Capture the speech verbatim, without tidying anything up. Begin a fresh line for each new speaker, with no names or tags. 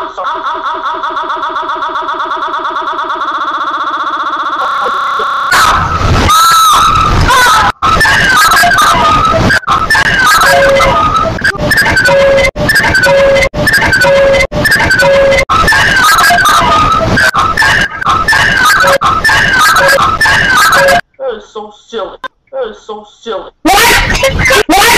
I'm sorry. I'm, I'm, I'm, I'm, I'm, I'm, that is so silly. That is so silly. What?